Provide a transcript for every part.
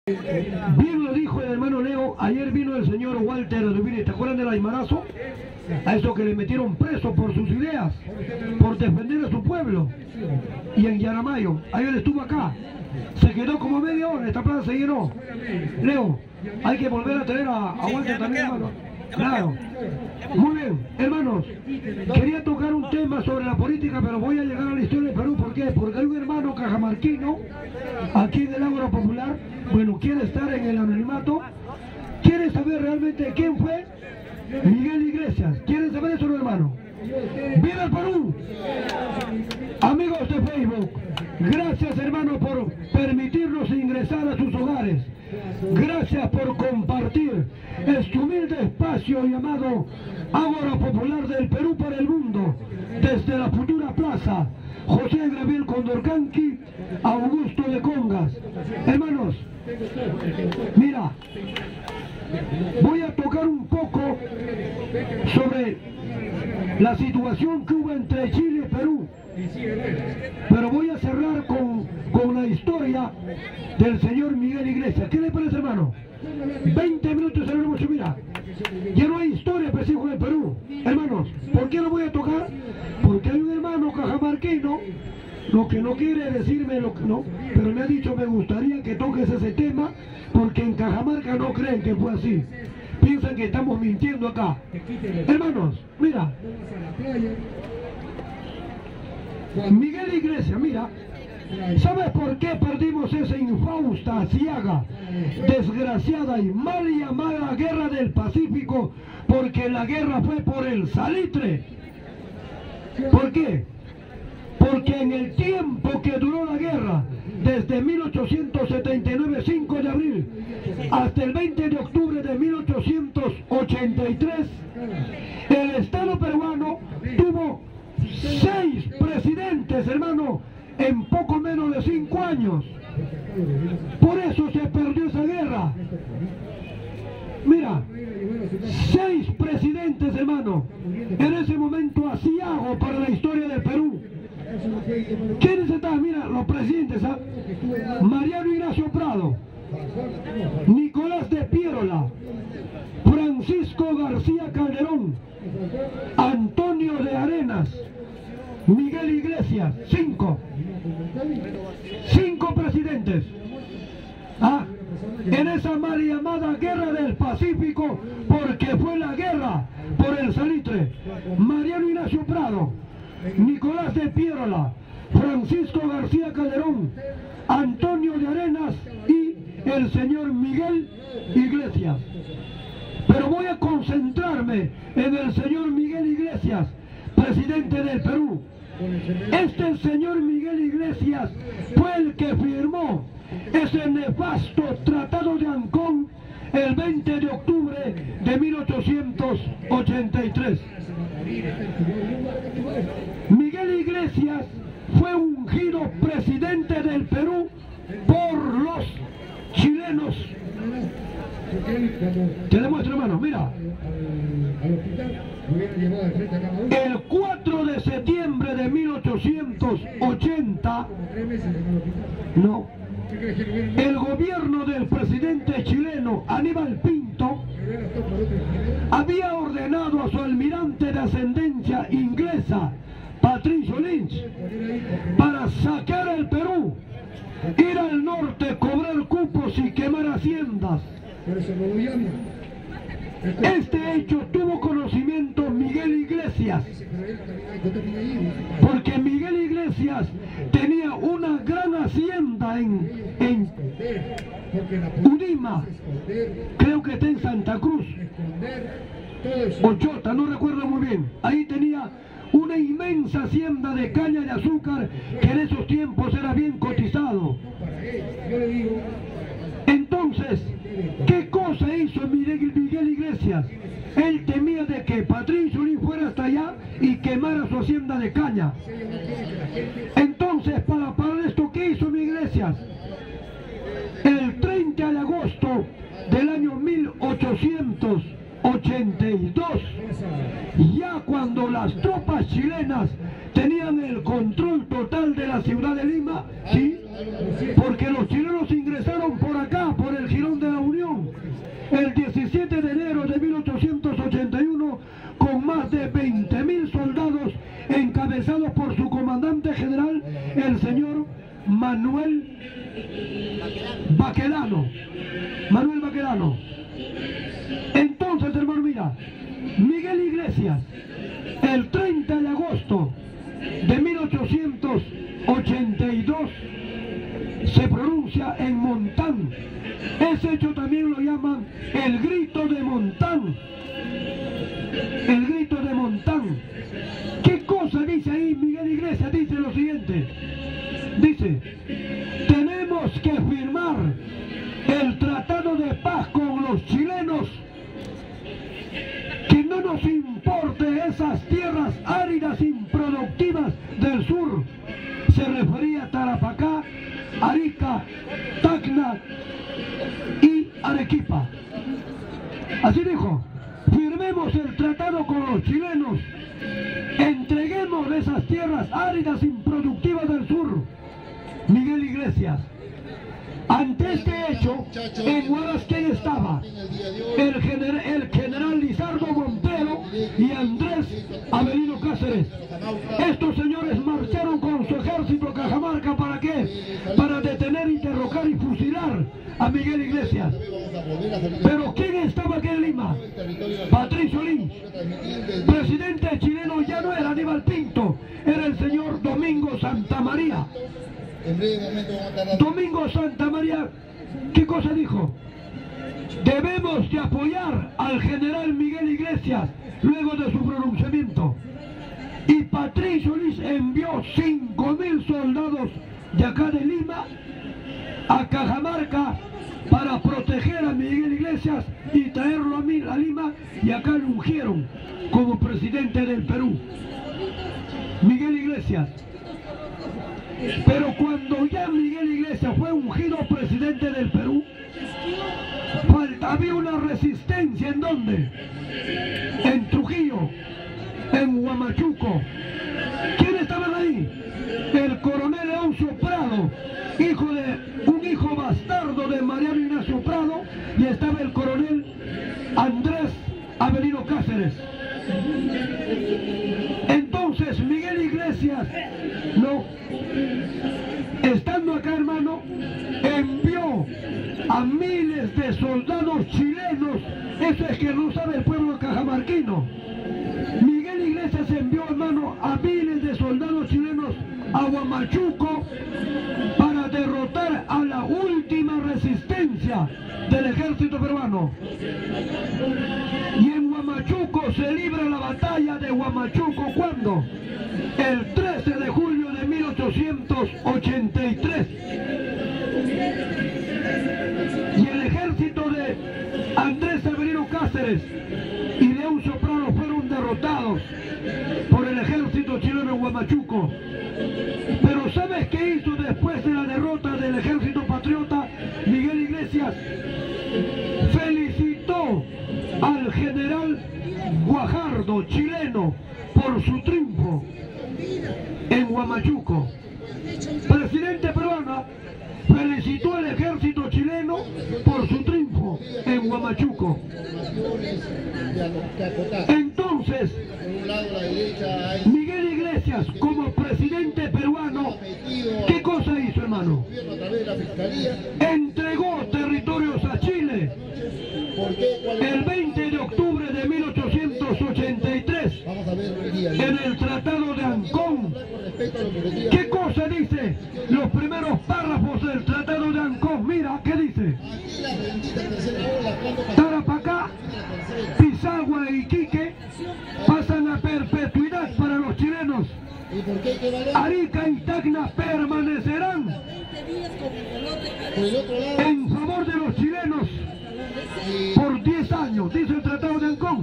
Bien lo dijo el hermano Leo, ayer vino el señor Walter Dubini, ¿te acuerdan del aymarazo? A eso que le metieron preso por sus ideas, por defender a su pueblo. Y en Yaramayo, ayer estuvo acá, se quedó como media hora, esta plaza se llenó. Leo, hay que volver a tener a Walter también, hermano. Claro. Muy bien, hermanos, quería tocar un tema sobre la política, pero voy a llegar a la historia de Perú. ¿Por qué? Porque hay un hermano cajamarquino, aquí del Ágora Popular, bueno, quiere estar en el anonimato, quiere saber realmente quién fue Miguel Iglesias. ¿Quieren saber eso, hermano? ¡Viva el Perú! Amigos de Facebook, gracias, hermano, por permitirnos ingresar a sus hogares. Gracias por compartir este humilde espacio llamado Ágora Popular del Perú para el mundo, desde la futura plaza José Gabriel Condorcanqui, Augusto de Congas. Hermanos, mira, voy a tocar un poco sobre la situación que hubo entre Chile y Perú, pero voy a cerrar con la historia del señor Miguel Iglesias. ¿Qué le parece, hermano? 20 minutos en el mucho, mira. Ya no hay historia, pues, hijo del Perú. Hermanos, ¿por qué lo voy a tocar? Porque hay un hermano cajamarquino, lo que no quiere decirme lo que no, pero me ha dicho, me gustaría que toques ese tema, porque en Cajamarca no creen que fue así. Piensan que estamos mintiendo acá. Hermanos, mira. Miguel Iglesias, mira. ¿Sabes por qué perdimos esa infausta, ciaga, desgraciada y mal llamada Guerra del Pacífico? Porque la guerra fue por el salitre. ¿Por qué? Porque en el tiempo que duró la guerra, desde 1879, 5 de abril, hasta el 20 de octubre de 1883, el Estado peruano tuvo 6 presidentes, hermano, en poco menos de 5 años. Por eso se perdió esa guerra. Mira, 6 presidentes, hermano. En ese momento asiago para la historia del Perú. ¿Quiénes estaban? Mira, los presidentes, ¿ah? Mariano Ignacio Prado, Nicolás de Piérola, Francisco García Calderón, Antonio de Arenas, Miguel Iglesias. 5 presidentes. ¿Ah? En esa mal llamada Guerra del Pacífico, porque fue la guerra por el salitre. Mariano Ignacio Prado, Nicolás de Piérola, Francisco García Calderón, Antonio de Arenas y el señor Miguel Iglesias. Pero voy a concentrarme en el señor Miguel Iglesias, presidente del Perú. Este señor Miguel Iglesias fue el que firmó ese nefasto Tratado de Ancón el 20 de octubre de 1883. Miguel Iglesias fue ungido presidente del Perú por los chilenos. Te demuestro, hermano, mira. El 4 de septiembre de 1880, no, el gobierno del presidente chileno Aníbal Pinto había ordenado a su almirante de ascendencia inglesa, Patricio Lynch, para saquear el Perú, ir al norte, cobrar cupos y quemar haciendas. Este hecho tuvo conocimiento Miguel Iglesias, porque Miguel Iglesias tenía una gran hacienda en Udima, creo que está en Santa Cruz, Ochota, no recuerdo muy bien. Ahí tenía una inmensa hacienda de caña de azúcar que en esos tiempos era bien cotizado. Entonces, ¿qué cosa hizo Miguel Iglesias? Él temía de que Patricio Lynch fuera hasta allá y quemara su hacienda de caña. Entonces, para parar esto, ¿qué hizo Miguel Iglesias? El 30 de agosto del año 1882, ya cuando las tropas chilenas tenían el control total de la ciudad de Lima, ¿sí? Porque los chilenos ingresaron por acá, por el Baquedano, Manuel Baquedano. Entonces, hermano, mira, Miguel Iglesias, el 30 de agosto de 1882, se pronuncia en Montán. Ese hecho también lo llaman el grito de Montán. El grito de Montán. ¿Qué cosa dice ahí Miguel Iglesias? Dice lo siguiente. Dice, tenemos que firmar el tratado de paz con los chilenos, que no nos importe esas tierras áridas improductivas del sur. Se refería a Tarapacá, Arica, Tacna y Arequipa. Así dijo, firmemos el tratado con los chilenos, entreguemos esas tierras áridas improductivas del sur. Miguel Iglesias. Ante este hecho, en Huaraz, ¿quién estaba? El general Lizardo Montero y Andrés Avelino Cáceres. Estos señores marcharon con su ejército a Cajamarca. ¿Para qué? Para detener, interrogar y fusilar a Miguel Iglesias. Pero ¿quién estaba aquí en Lima? Patricio Lynch. Presidente chileno ya no era Aníbal Pinto, era el señor Domingo Santamaría. Domingo Santamaría, ¿qué cosa dijo? Debemos de apoyar al general Miguel Iglesias luego de su pronunciamiento. Y Patricio Lynch envió 5.000 soldados de acá de Lima a Cajamarca para proteger a Miguel Iglesias y traerlo a Lima, y acá lo ungieron como presidente del Perú. Miguel Iglesias. Pero cuando ya Miguel Iglesias fue ungido presidente del Perú, había una resistencia. ¿En dónde? En Trujillo, en Huamachuco. ¿Quiénes estaban ahí? El coronel Leoncio Prado, un hijo bastardo de Mariano Ignacio Prado, y estaba el coronel Andrés Avelino Cáceres. Entonces Miguel Iglesias, estando acá, hermano, envió a miles de soldados chilenos. Eso es que no sabe el pueblo cajamarquino. Miguel Iglesias envió, hermano, a miles de soldados chilenos a Huamachuco para derrotar a la última resistencia del ejército peruano. Y en Huamachuco se libra la batalla de Huamachuco, ¿cuándo? El 13 de julio de 1883. Y el ejército de Andrés Avelino Cáceres y Leoncio Prado fueron derrotados por el ejército chileno en Huamachuco. Pero ¿sabes qué hizo después de la derrota del ejército patriota? Miguel Iglesias felicitó al general Guajardo, chileno, por su triunfo en Huamachuco. Presidente peruano felicitó al ejército chileno por su triunfo en Huamachuco. Entonces, Miguel Iglesias, como presidente peruano, ¿qué cosa hizo, hermano? Entregó territorios a Chile. El 20 de octubre de 1883, en el Tratado de Ancón. ¿Qué cosa dice? Los primeros párrafos del Tratado de Ancón. Mira, ¿qué dice? Tarapacá, Pisagua y Iquique pasan a perpetuidad para los chilenos. Arica y Tacna permanecerán en favor de los chilenos por 10 años, dice el Tratado de Ancón.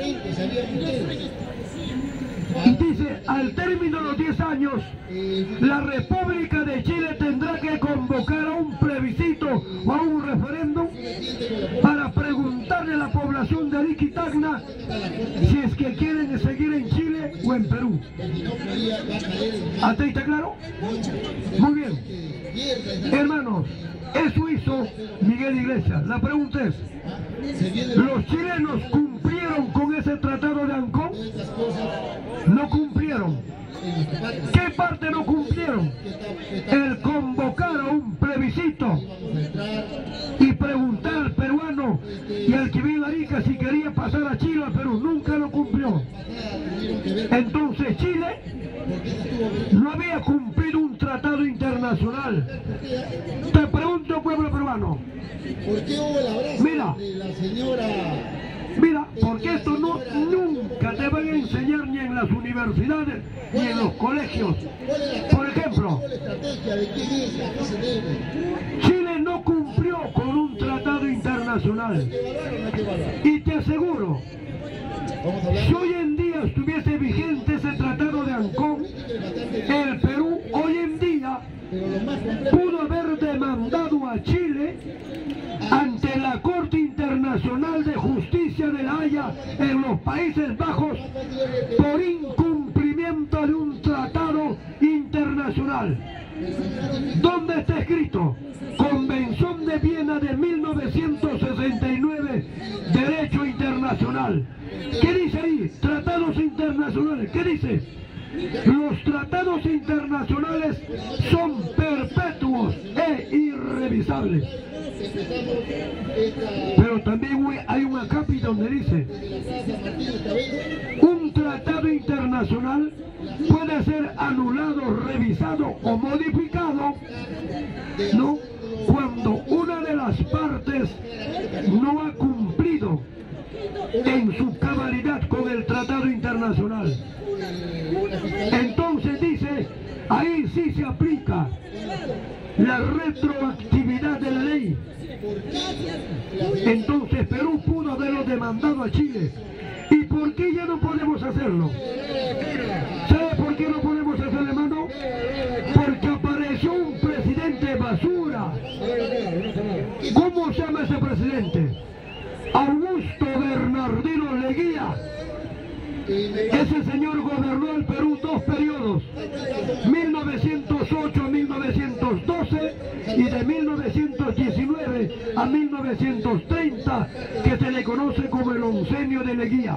Y dice, al término de los 10 años, la República de Chile tendrá que convocar a un plebiscito o a un referéndum para preguntarle a la población de Arica y Tacna si es que quieren seguir en Chile o en Perú. ¿Hasta ahí está claro? Muy bien. Hermanos, eso hizo Miguel Iglesias. La pregunta es, ¿los chilenos cumplieron con ese Tratado de Ancón? No cumplieron. ¿Qué parte no cumplieron? El convocar a un plebiscito plebiscito y preguntar al peruano y al que vive en Arica si quería pasar a Chile o a Perú. Nunca lo cumplió. Entonces Chile no había cumplido un tratado internacional. Te pregunto, pueblo peruano, ¿por qué hubo el abrazo mira, de la señora? Mira, porque esto nunca te van a enseñar ni en las universidades ni en los colegios. Por ejemplo, Chile no cumplió con un tratado internacional. Y te aseguro, si hoy en día estuviese vigente ese tratado de Ancón, el Perú hoy en día pudo haber demandado a Chile ante la Corte Internacional de Justicia de La Haya en los Países Bajos por incumplimiento de un tratado internacional. ¿Dónde está escrito? Convención de Viena de 1969, Derecho Internacional. ¿Qué dice ahí? Tratados internacionales. ¿Qué dice? Los tratados internacionales son perpetuos e irrevisables. Pero también hay un acápite donde dice: un tratado internacional puede ser anulado, revisado o modificado, ¿no?, cuando una de las partes no ha cumplido en su cabalidad con el tratado internacional. Entonces dice, ahí sí se aplica la retroactividad de la ley. Entonces Perú pudo haberlo demandado a Chile. ¿Y por qué ya no podemos hacerlo? ¿Sabe por qué no podemos hacerlo, hermano? Porque apareció un presidente basura. ¿Cómo se llama ese presidente? Augusto Bernardino Leguía. Ese señor gobernó el Perú 2 periodos, 1908 a 1912 y de 1919 a 1930, que se le conoce como el oncenio de Leguía.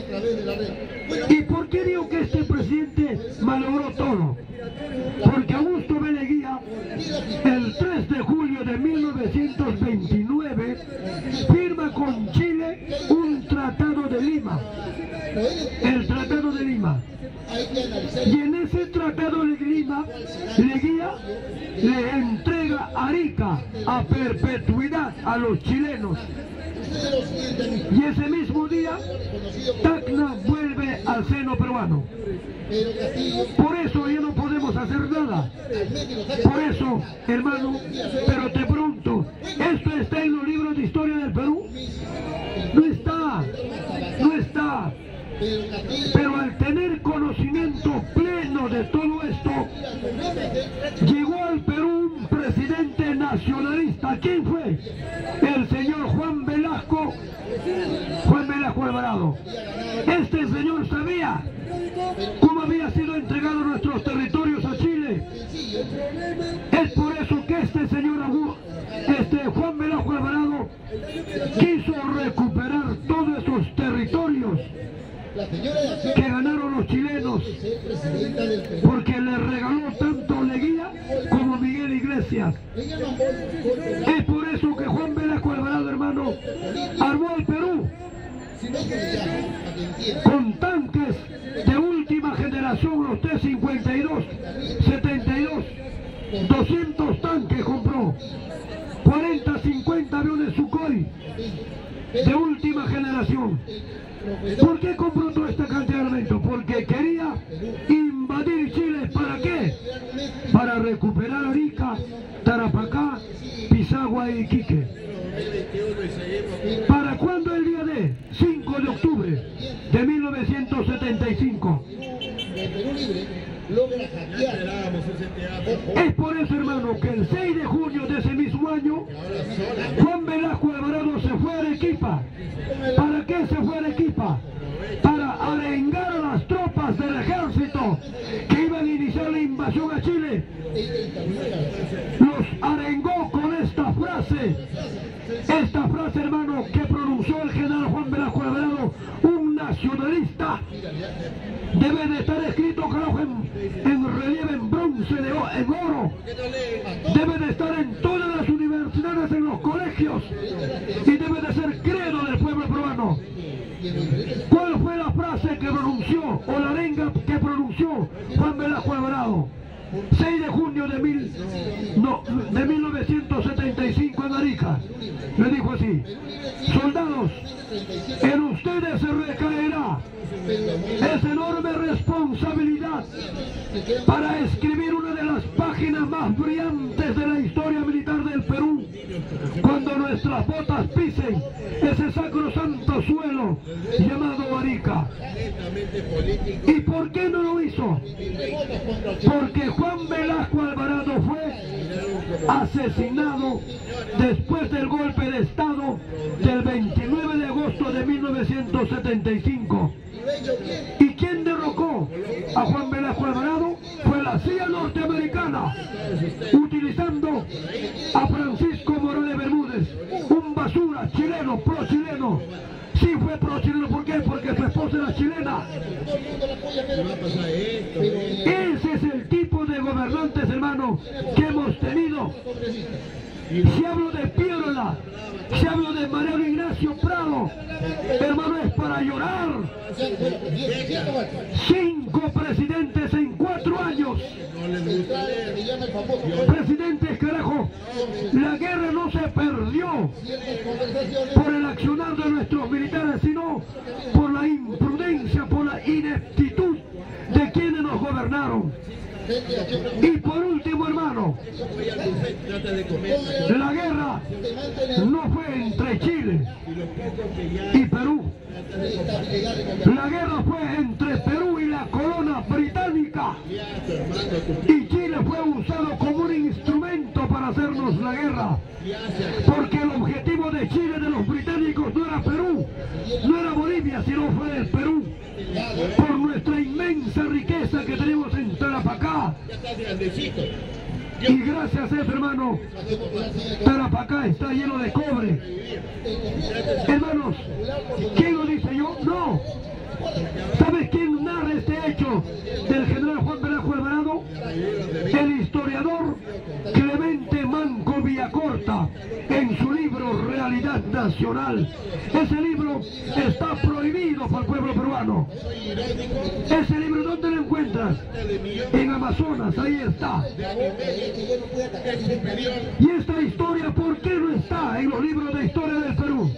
¿Y por qué digo que este presidente malogró todo? Porque Augusto B. Leguía, el 3 de julio de 1929, firma con Chile un tratado de Lima. El Tratado de Lima. Y en ese Tratado de Lima, Leguía le entrega Arica a perpetuidad a los chilenos. Y ese mismo día, Tacna vuelve al seno peruano. Por eso ya no podemos hacer nada. Por eso, hermano, pero te pregunto, ¿esto está en los libros de historia del Perú? No está, no está. Pero al tener conocimiento pleno de todo esto, llegó al Perú un presidente nacionalista. ¿Quién fue? El señor Juan Velasco Alvarado. Este señor sabía cómo había sido entregado nuestros territorios a Chile. Es por eso que este señor Juan Velasco Alvarado quiso recuperar todos esos territorios que ganaron los chilenos, porque le regaló tanto Leguía como Miguel Iglesias. Es por eso que Juan Velasco Alvarado, hermano, armó el Perú con tanques de última generación, los T-52, 72, 200 tanques compró, 40, 50 aviones Sukhoi de última generación. ¿Por qué compró toda esta cantidad de armamento? Porque quería invadir Chile. ¿Para qué? Para recuperar Arica, Tarapacá, Pisagua y Iquique. ¿Para cuándo el día de? 5 de octubre de 1975. Es por eso, hermano, que el 6 de junio de ese mismo año, Juan Velasco Alvarado se fue a Arequipa. ¿Para qué se fue a Arequipa? Para arengar a las tropas del ejército que iban a iniciar la invasión a Chile. Los arengó con esta frase, hermano, que pronunció el general Juan Velasco Alvarado: un nacionalista debe de estar escrito, carajo, en relieve, en bronce, en oro, debe de estar en toda los colegios y debe de ser credo del pueblo peruano. ¿Cuál fue la frase que pronunció o la arenga que pronunció Juan Velasco Alvarado? 6 de junio de 1975 en Arica. Le dijo así: soldados, en ustedes se recaerá esa enorme responsabilidad para escribir una de las páginas más brillantes de la historia militar del Perú, cuando nuestras botas pisen ese sacrosanto suelo llamado Arica. ¿Y por qué no lo hizo? Porque Juan Velasco Alvarado fue asesinado después del golpe de Estado del 29 de agosto de 1975. ¿Y quién derrocó a Juan Velasco Alvarado? Fue la CIA norteamericana, utilizando a Francisco Morales Bermúdez, un basura chileno, pro-chileno. Sí fue pro-chileno, ¿por qué? Porque su esposa era chilena. Ese es el tipo de gobernantes, hermano, que hemos tenido. Si hablo de Piérola, si hablo de Mariano Ignacio Prado, hermano, es para llorar. 5 presidentes en 4 años. Presidentes, carajo, la guerra no se perdió por el accionar de nuestros militares, sino por la imprudencia, por la ineptitud de quienes nos gobernaron. Y por último, hermano, la guerra no fue entre Chile y Perú. La guerra fue entre Perú y la corona británica. Y Chile fue usado como un instrumento para hacernos la guerra. Porque el objetivo de Chile, de los británicos, no era Perú, no era Bolivia, sino fue el Perú. Por nuestra inmensa riqueza que tenemos en Tarapacá. Y gracias a eso, hermano, Tarapacá está lleno de cobre. Hermanos, ¿quién lo dice yo? No. ¿Sabes quién narra este hecho del general Juan Velasco Alvarado? El historiador Clemente Manco Villacorta, en su libro Realidad Nacional. Ese libro está prohibido por el pueblo peruano. Ese libro, ¿dónde lo encuentras? En Amazonas, ahí está. Y esta historia, ¿por qué no está en los libros de historia del Perú?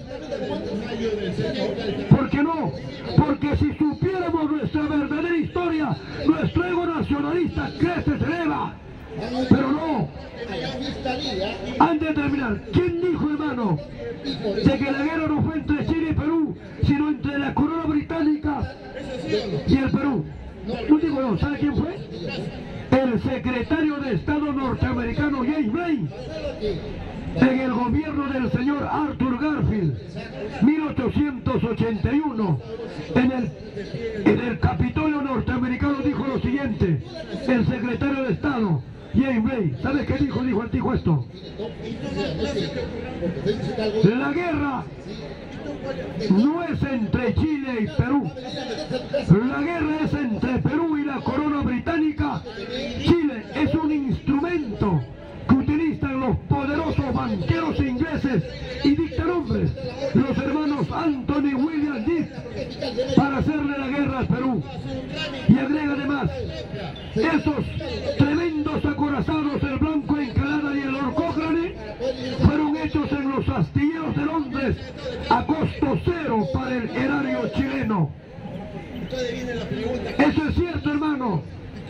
¿Por qué no? Porque si supiéramos nuestra verdadera historia, nuestro ego nacionalista crece, se eleva. Pero no. Antes de terminar, ¿quién dijo, hermano, de que la guerra no fue entre Chile y Perú, sino entre la corona británica y el Perú? No digo yo, ¿sabe quién fue? El secretario de Estado norteamericano James Blaine, en el gobierno del señor Arthur Garfield, 1881, en el Capitolio norteamericano dijo lo siguiente, el secretario de Estado, James Blaine, ¿sabes qué dijo? Dijo esto: la guerra no es entre Chile y Perú, la guerra es entre Perú y la corona británica. Chile es un instrumento que utilizan los poderosos banqueros ingleses y dictanombres, los hermanos Anthony William Dick, para hacerle la guerra al Perú. Y agrega además, esos tremendos acorazados, el Blanco Encalada y el Lord Cochrane, fueron hechos en los astilleros de Londres a costo cero para el erario chileno. Eso es cierto, hermano.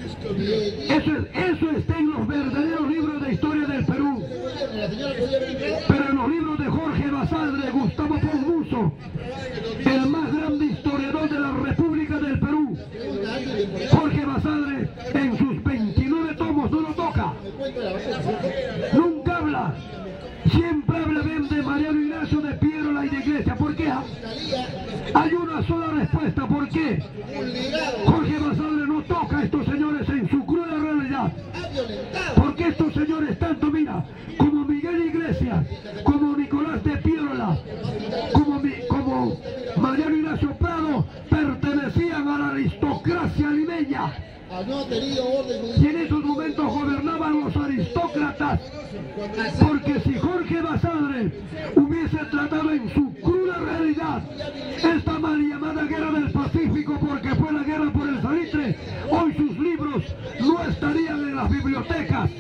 Eso está en los verdaderos libros de historia del Perú. Pero en los libros de Jorge Basadre, Gustavo Ponmuso, el más grande historiador de la República del Perú, Jorge Basadre, en sus 29 tomos no lo toca. Nunca habla. Siempre habla bien de Mariano Ignacio, de Piérola y de Iglesia. ¿Por qué? Hay una sola respuesta. ¿Por qué? Jorge Basadre no toca a estos señores en su cruda realidad. Porque estos señores, tanto mira, como Miguel Iglesias, como Nicolás de Piérola, como Mariano Ignacio Prado, pertenecían a la aristocracia limeña. Y en esos momentos gobernaban los aristócratas. Porque si Jorge Basadre hombre hubiese tratado en su cruda realidad esta mal llamada guerra del Pacífico, porque fue la guerra por el salitre, hoy sus libros no estarían en las bibliotecas.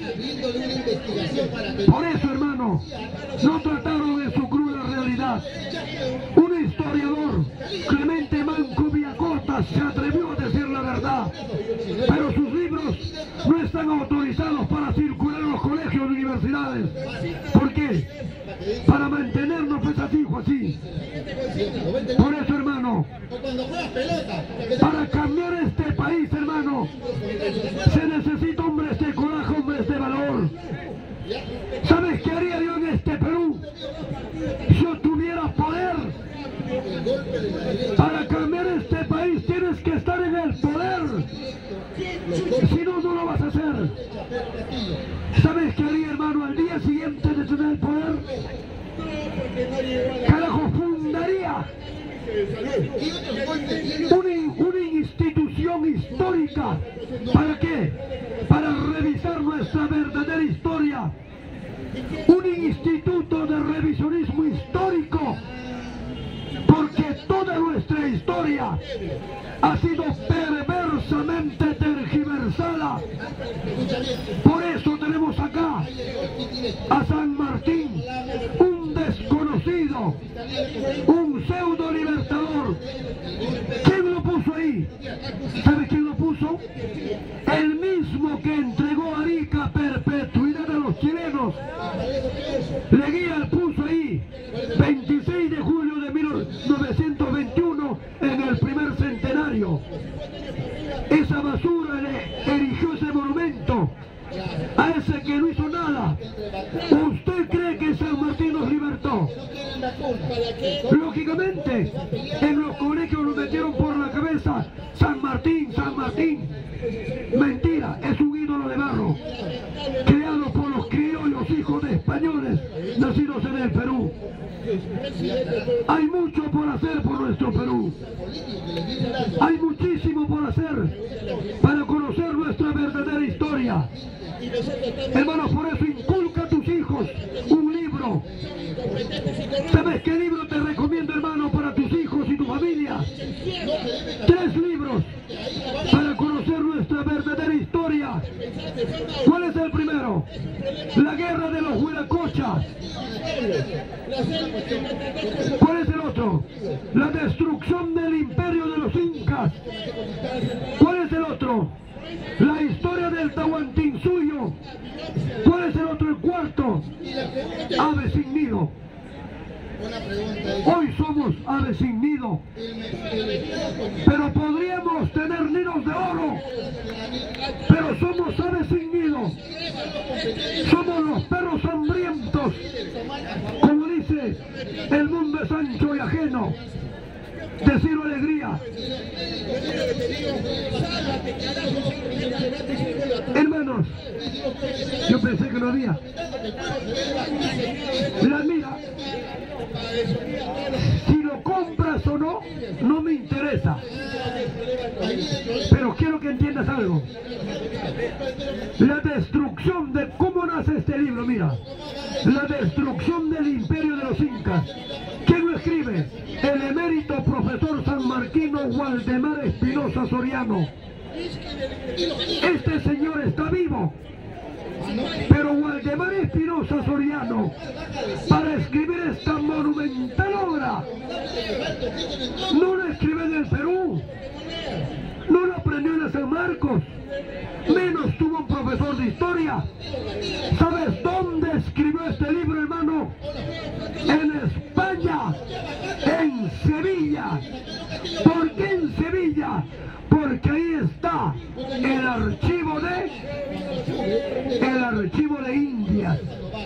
Por eso, hermano, no trataron en su cruda realidad. Un historiador, Clemente Manco Villacorta, se atrevió a decir la verdad, pero sus libros no están autorizados para circular en los colegios y universidades. ¿Por qué? Para mantenernos pues así o así. Por eso, hermano, para cambiar este país, hermano, se necesita hombres de coraje, hombres de valor. ¿Sabes qué haría yo en este Perú? Si yo tuviera poder. Para cambiar este país tienes que estar en el poder. Si no, no lo vas a hacer. ¿Sabes qué haría, hermano, al día siguiente de tener el poder? Carajo, fundaría una institución histórica. ¿Para qué? Para revisar nuestra verdadera historia. Un instituto de revisionismo histórico, porque toda nuestra historia ha sido perversamente tergiversada. Por eso tenemos acá a San Martín, un desconocido, un pseudo libertador. ¿Quién lo puso ahí? ¿Sabe quién lo puso? El mismo que entregó a Arica perpetuidad a los chilenos. Leguía puso ahí 26 de julio de 1921 en el primer centenario. Esa basura le erigió ese monumento a ese que no hizo nada. ¿Usted cree que San Martín nos libertó? Lógicamente, en los colegios nos metieron por la cabeza San Martín, San Martín. Mentira, es un ídolo de barro, creado por los criollos hijos de españoles nacidos en el Perú. Hay mucho por hacer por nuestro Perú. Hay muchísimo por hacer para conocer nuestra verdadera historia. Hermanos, por eso inculca a tus hijos un libro. ¿Sabes qué libro te recomiendo, hermano, para tus hijos y tu familia? 3 libros para conocer nuestra verdadera historia. ¿Cuál es el primero? La guerra de los Huiracocha. ¿Cuál es el otro? La destrucción del imperio de los incas. ¿Cuál es el otro? La historia del Tahuantinsuyo. ¿Cuál es el otro? El cuarto, Ave sin nido. Hoy somos aves sin nido, pero podríamos tener nidos de oro, pero somos aves sin nido. Somos los perros hambrientos, como dice el mundo es ancho y ajeno. Decir alegría. Hermanos, yo pensé que no había. La mira, si lo compras o no, no me interesa. Pero quiero que entiendas algo. La destrucción de cómo nace este libro, mira. La destrucción del imperio de los incas. ¿Quién lo escribe? El emérito profesor sanmarquino Waldemar Espinosa Soriano. Este señor está vivo, pero Waldemar Espinosa Soriano, para escribir esta monumental obra, no la escribe en el Perú, no la aprendió en San Marcos, menos tuvo un profesor de historia. ¿Sabes dónde escribió este libro, hermano? En España, en Sevilla. ¿Por qué en Sevilla? Porque ahí está el archivo de Indias.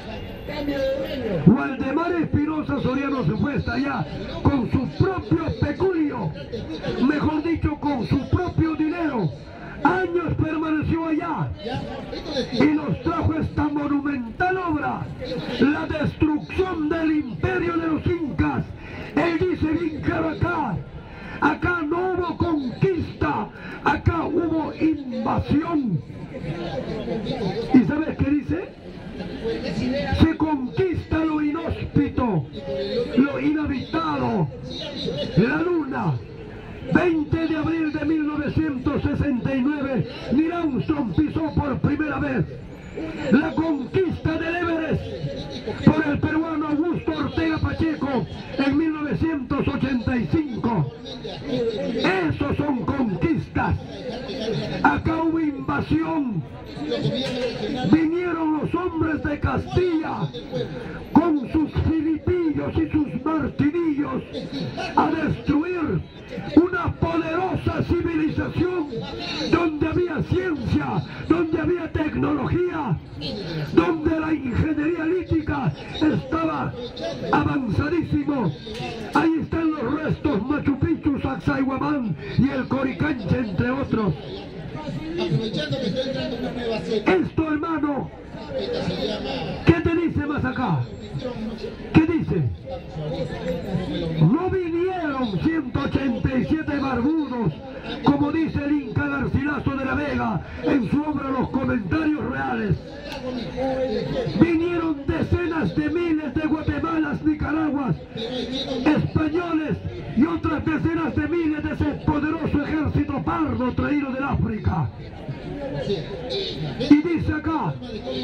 Waldemar Espinosa Soriano se fue hasta allá con su propio peculio, mejor dicho, con su propio dinero. Años permaneció allá y nos trajo esta monumental obra, la destrucción del imperio de los incas. Él dice bien claro acá no hubo conquista, acá hubo invasión. ¿Y sabes qué dice? Se conquista lo inhóspito. inhóspito, lo inhabitado, la luna. 20 de abril de 1969, Neil Armstrong pisó por primera vez la conquista del Everest por el peruano Augusto Ortega Pacheco en 1985. Esos son conquistas. Acá hubo invasión. Vinieron los hombres de Castilla con sus filipillos y sus martinillos a destruir una poderosa civilización donde había ciencia, donde había tecnología, donde la ingeniería lítica estaba avanzadísimo. Ahí están los restos Machu Picchu, Sacsayhuamán y el Coricancha, entre otros. Esto, hermano, ¿qué te dice más acá? ¿Qué dice? No vinieron 187 barbudos, como dice el Inca Garcilaso de la Vega en su obra Los Comentarios Reales. Vinieron decenas de miles de Guatemalas, Nicaraguas, españoles y otras decenas de miles de ese poderoso ejército pardo traído del África. Y dice acá,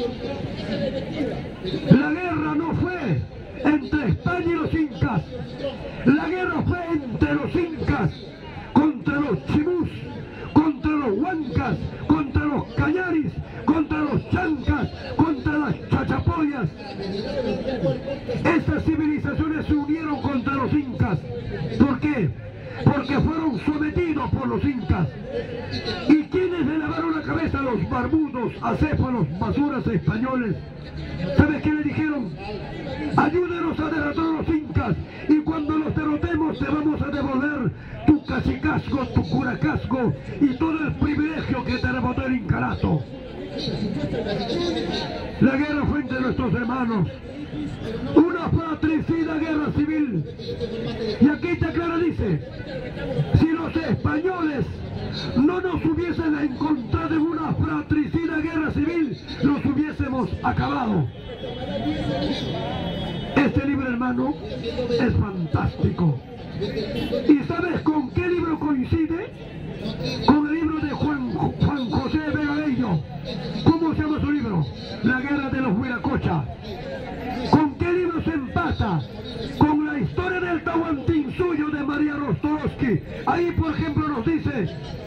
la guerra no fue entre España y los incas, la guerra fue entre los incas contra los chimús, contra los huancas, contra los cañaris, contra los chancas, contra las chachapoyas. Estas civilizaciones se unieron contra los incas. ¿Por qué? Porque fueron sometidos por los incas. ¿Y quiénes le lavaron la cabeza a los barbudos, acéfalos, basuras españoles? ¿Sabes qué le dijeron? Ayúdenos a derrotar a los incas y cuando los derrotemos te vamos a devolver tu cacicazgo, tu curacazgo y todo el privilegio que te arrebató el incarato. La guerra fue entre nuestros hermanos, una fratricida guerra civil. Y aquí te aclara, dice, si los españoles no nos hubiesen encontrado en una fratricida guerra civil, los hubiésemos acabado. Este libro, hermano, es fantástico. ¿Y sabes con qué libro coincide? Con el libro de Juan José Vega Bello. ¿Cómo se llama su libro? La guerra de los Huiracocha. ¿Con qué libro se empata? Con la historia del Tahuantinsuyo de María Rostowski. Ahí, por ejemplo, nos dice: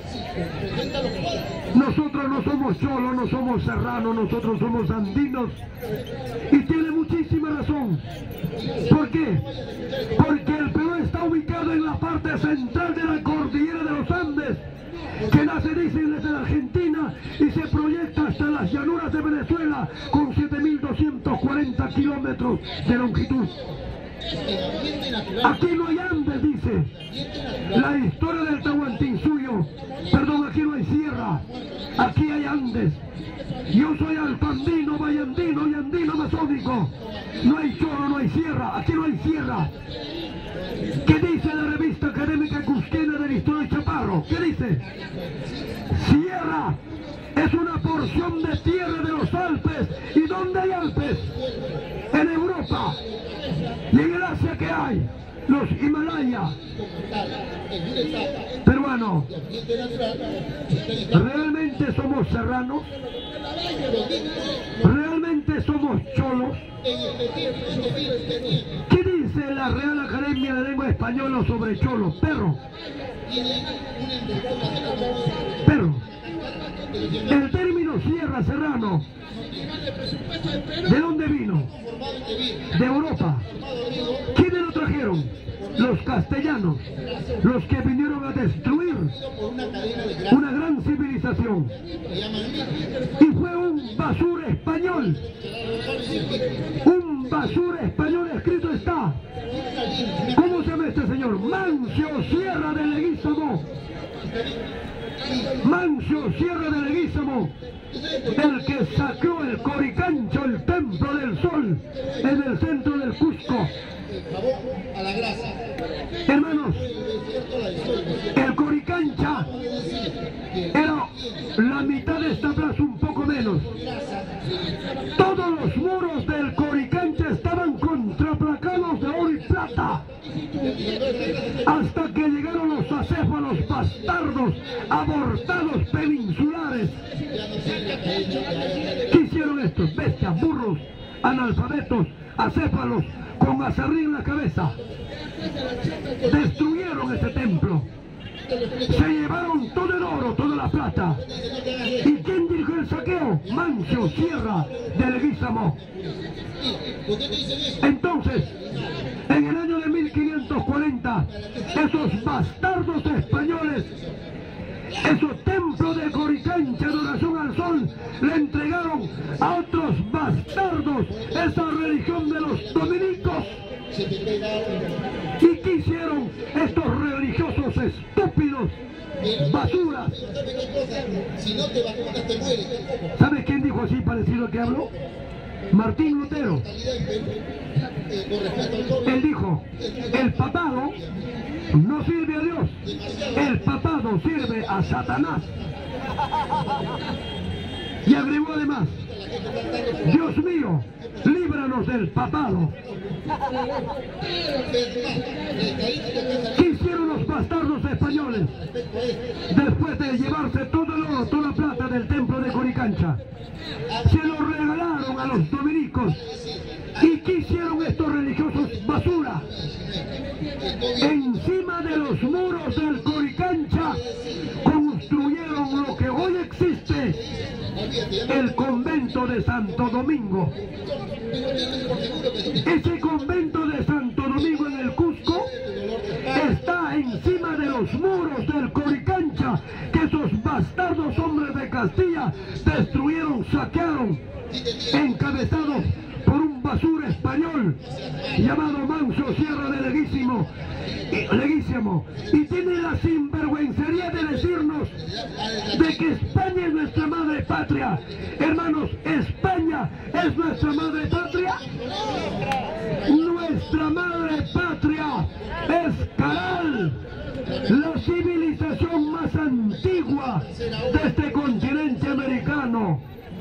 nosotros no somos cholos, no somos serranos, nosotros somos andinos. Y tiene muchísima razón. ¿Por qué? Porque el Perú está ubicado en la parte central de la cordillera de los Andes, que nace, dicen, desde la Argentina y se proyecta hasta las llanuras de Venezuela con 7.240 kilómetros de longitud. Aquí no hay Andes, dice la historia del Tahuantinsuyo. Perdón, aquí no hay sierra, aquí hay Andes. Yo soy altoandino, vallandino y andino amazónico. No hay choro, no hay sierra, aquí no hay sierra. ¿Qué dice la revista académica cusquena del historia de Chaparro? ¿Qué dice? Sierra es una porción de tierra de los Alpes. ¿Y dónde hay Alpes? En Europa. Y en el Asia, ¿qué hay? Los Himalayas. Peruano, ¿realmente somos serranos? ¿Realmente somos cholos? ¿Qué dice la Real Academia de Lengua Española sobre cholos? Perro. Perro. El término sierra, serrano, ¿de dónde vino? De Europa. ¿Quiénes lo trajeron? Los castellanos, los que vinieron a destruir una gran civilización. Y fue un basura español. Un basura español, escrito está. ¿Cómo se llama este señor? Mancio Sierra de Leguízamo. Mancio Sierra de Leguízamo, el que saqueó el Coricancho, el templo del sol, en el centro del Cusco. Hermanos, el Coricancha era la mitad de esta plaza, un poco menos. Todos los muros del Coricancha estaban contraplacados plata, hasta que llegaron los acéfalos bastardos, abortados peninsulares. ¿Qué hicieron estos? Bestias, burros, analfabetos, acéfalos, con aserrín en la cabeza. Destruyeron ese templo. Se llevaron todo el oro, toda la plata. ¿Y quién dirigió el saqueo? Mancio Sierra de Leguízamo. Entonces, en el año de 1540, esos bastardos españoles, esos templos de Coricancha, adoración al sol, le entregaron a otros bastardos esa religión de los dominicos. ¿Y qué hicieron estos religiosos estúpidos? Basuras. ¿Sabes quién dijo así parecido al que habló? Martín Lutero. Él dijo, el papado no sirve a Dios, el papado sirve a Satanás. Y agregó además, Dios mío, líbranos del papado. ¿Qué hicieron los bastardos españoles después de llevarse todo el oro, toda la plata del templo de Coricancha? Se lo regalaron a los dominicos. ¿Y qué hicieron estos religiosos basura? Encima de los muros del Coricancha construyeron lo que hoy existe, el convento de Santo Domingo. Ese convento de Santo Domingo en el Cusco está encima de los muros del Coricancha que esos bastardos hombres de Castilla destruyeron, saquearon, encabezados por un basura español llamado Mancio Sierra de Leguízamo, y tiene la sinvergüencería de decirnos de que España es nuestra madre patria. Hermanos, ¿España es nuestra madre patria? Nuestra madre patria es Caral, la civilización más antigua de este continente americano.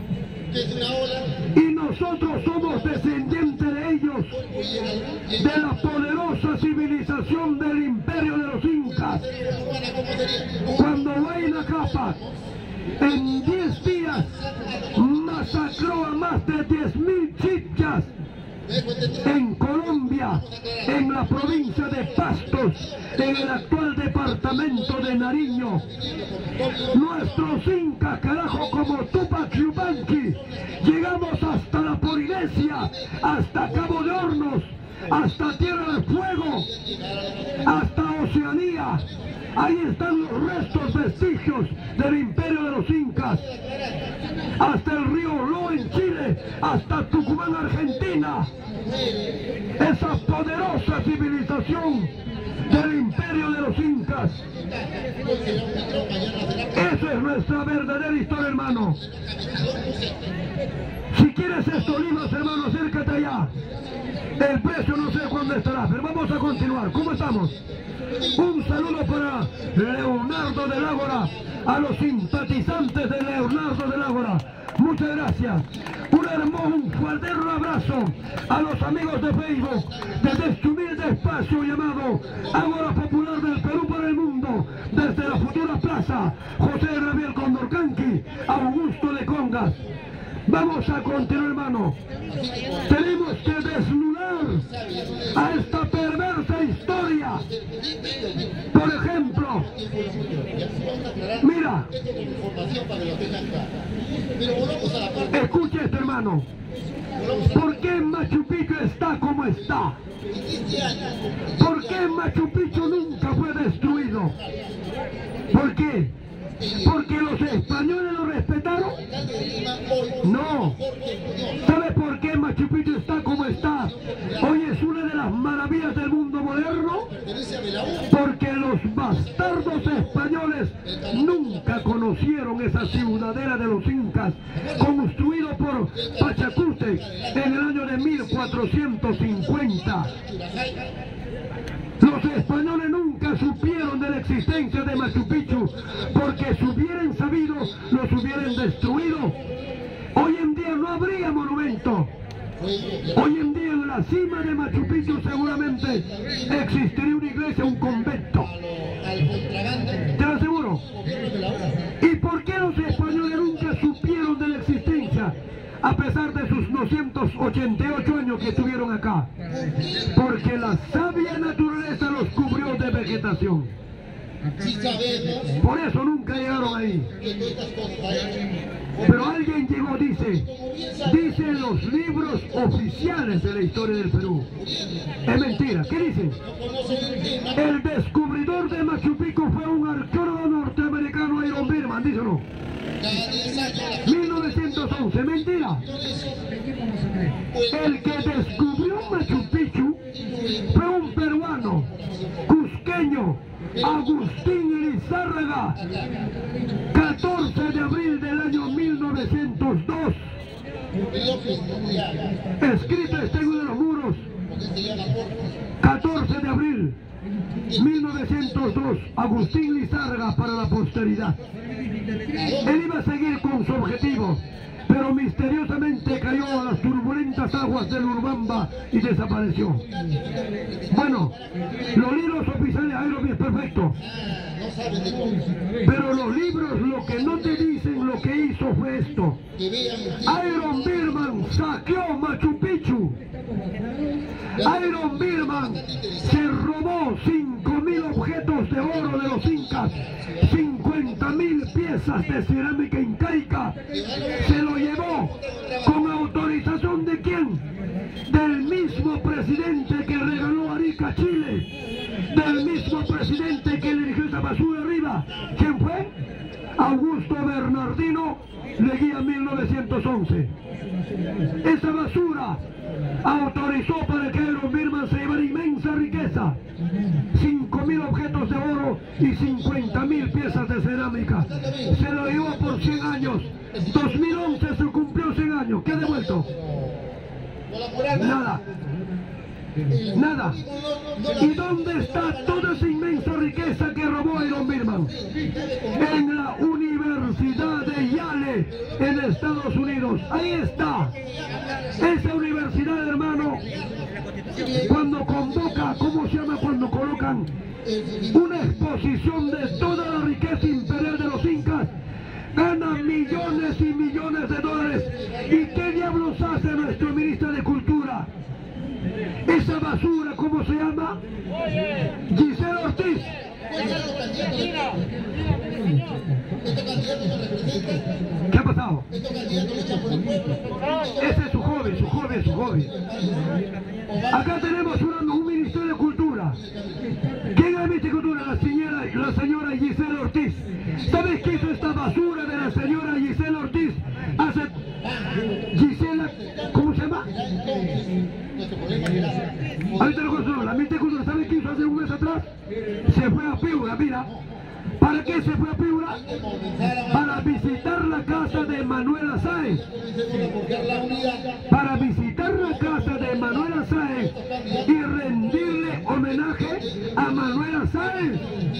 Y nosotros somos descendientes de ellos, de la poderosa civilización del imperio de los incas. Cuando Huayna Cápac en 10 días masacró a más de 10.000 chichas en Colombia, en la provincia de Pastos, en el actual departamento de Nariño. Nuestros incas, carajo, como Tupac Yupanqui, llegamos hasta la Polinesia, hasta Cabo de Hornos, hasta Tierra del Fuego, hasta Oceanía. Ahí están los restos, vestigios del imperio de los incas, hasta el río Lo en Chile, hasta Tucumán, Argentina. Esa poderosa civilización del imperio de los incas. Esa es nuestra verdadera historia, hermano. Si quieres estos libros, hermano, acércate allá. El precio no sé cuándo estará, pero vamos a continuar. ¿Cómo estamos? Un saludo para Leonardo del Ágora, a los simpatizantes de Leonardo del Ágora. Muchas gracias. Un fraterno abrazo a los amigos de Facebook desde este humilde espacio llamado Ágora Popular del Perú para el Mundo, desde la futura plaza José Gabriel Condorcanqui, Augusto de Congas. Vamos a continuar, hermano. Tenemos que desnudar a esta perversa historia. Por ejemplo, mira, escucha esto, hermano. ¿Por qué Machu Picchu está como está? ¿Por qué Machu Picchu nunca fue destruido? ¿Por qué? ¿Porque los españoles lo respetaron? No. ¿Sabe por qué Machu Picchu está como está? Hoy es una de las maravillas del mundo moderno. Porque los bastardos españoles nunca conocieron esa ciudadela de los incas, construido por Pachacútec en el año de 1450. Los españoles nunca supieron de la existencia de Machu Picchu, porque si hubieran sabido, los hubieran destruido. Hoy en día no habría monumento. Hoy en día en la cima de Machu Picchu seguramente existiría una iglesia, un convento. Te lo aseguro. ¿Y por qué los españoles nunca supieron de la existencia a pesar de sus 988 años que estuvieron acá? Porque la sabia naturaleza los cubrió de vegetación. Por eso nunca llegaron ahí. Pero alguien llegó, dice los libros oficiales de la historia del Perú. Es mentira. ¿Qué dicen? El descubridor de Machu Picchu fue un arqueólogo norteamericano, Iron Birman, dice o no. 1911, mentira. El que descubrió Machu Picchu fue un peruano, cusqueño, Agustín Lizárraga, 14 de abril del año 1902. Escrito está en uno de los muros. 14 de abril 1902, Agustín Lizárraga para la posteridad. Él iba a seguir con su objetivo, pero misteriosamente cayó a las turbulentas aguas del Urubamba y desapareció. Bueno, los libros oficiales, es perfecto. Pero los libros lo que no te dicen lo que hizo fue esto. Iron Birman saqueó Machu Picchu. Iron Birman se robó 5.000 objetos de oro de los incas, 50.000 piezas de cerámica incaica. Se lo llevó con autorización ¿de quién? Del mismo presidente que regaló Arica, Chile, del mismo presidente que le dirigió esa basura arriba. ¿Quién fue? Augusto Bernardino Leguía, 1911. Esa basura autorizó para que Iron Birman se llevara inmensa riqueza, 5.000 objetos de oro y 50.000 piezas de cerámica. Se lo llevó por 100 años. 2011 se cumplió 100 años. ¿Qué ha devuelto? Nada. Nada. ¿Y dónde está toda esa inmensa riqueza que robó Iron Birman? En la Universidad de Yale, en Estados Unidos. Ahí está. Esa universidad, hermano, cuando convoca, ¿cómo se llama? Cuando colocan una exposición de toda la riqueza imperial de los incas, ganan millones y millones de dólares. ¿Y qué diablos hace nuestro ministro de Cultura? Esa basura, ¿cómo se llama? Gisela Ortiz. ¿Qué ha pasado? Ese es su hobby. Acá tenemos un Ministerio de Cultura. ¿Quién es el Ministerio de Cultura? La señora Gisela Ortiz. ¿Sabes qué hizo esta basura de la señora Gisela Ortiz? Gisela, ¿cómo se llama? Ahorita lo conozco, la Ministerio de Cultura. ¿Sabes qué hizo hace un mes atrás? Se fue a Piura, mira. ¿Para qué se fue a Piura? Para visitar la casa de Manuela Sáenz. Para visitar la casa de Manuela Sáenz y rendirle homenaje a Manuela Sáenz.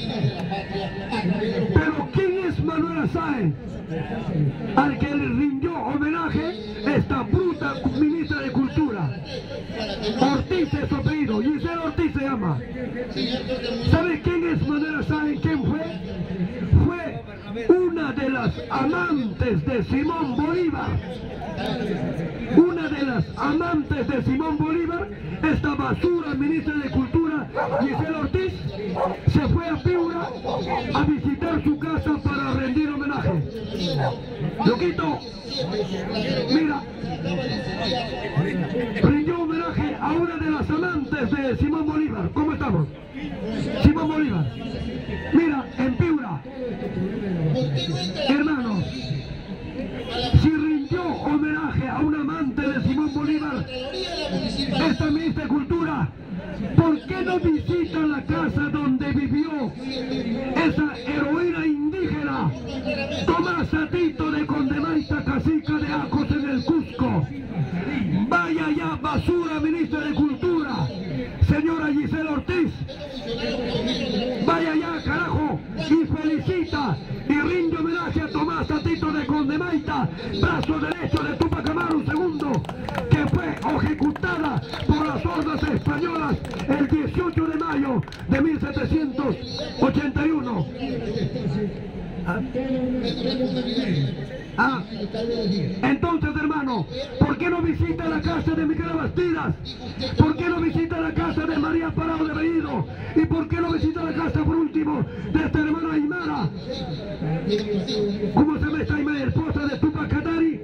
Pero ¿quién es Manuela Sáenz? Al que le rindió homenaje esta bruta ministra de Cultura. Ortiz es su apellido, Gisela Ortiz se llama. ¿Sabe quién es Manuela Sáenz? ¿Quién fue? Fue una de las amantes de Simón Bolívar. Una de las amantes de Simón Bolívar, esta basura ministra de Cultura, Gisela Ortiz, se fue a Piura a visitar su casa para rendir homenaje. Loquito, mira, rindió homenaje a una de las amantes de Simón Bolívar. ¿Cómo estamos? Simón Bolívar. Mira, en Piura. Hermanos, si rindió homenaje a un amante de Simón Bolívar, esta ministra de Cultura, ¿por qué no visita la casa donde vivió esa heroína indígena, Tomás Atito de Condemaita, cacica de Acos en el Cusco? Vaya ya, basura ministra de Cultura, señora Gisela Ortiz. Vaya ya, carajo, y felicita y rinde homenaje a Tomás Atito de Condemaita, brazo derecho de Tupac Amaru II, que fue el 18 de mayo de 1781. Entonces, hermano, ¿por qué no visita la casa de Miguel Bastidas? ¿Por qué no visita la casa de María Parado de Bellido? ¿Y por qué no visita la casa, por último, de esta hermana Aymara? ¿Cómo se llama esta Aymara? Esposa de Tupac Katari.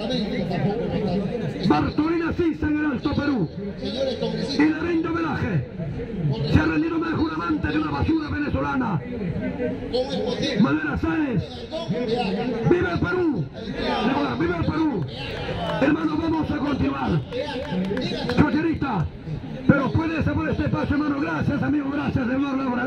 Bartolina Sisa en el Alto Perú. Y le rindo homenaje. Se ha rendido más un amante de una basura venezolana. Manuela Sáenz. ¡Viva el Perú! ¡Viva el Perú! Hermano, vamos a continuar. Chocherita, pero puede ser por este paso, hermano. Gracias, amigo, gracias, de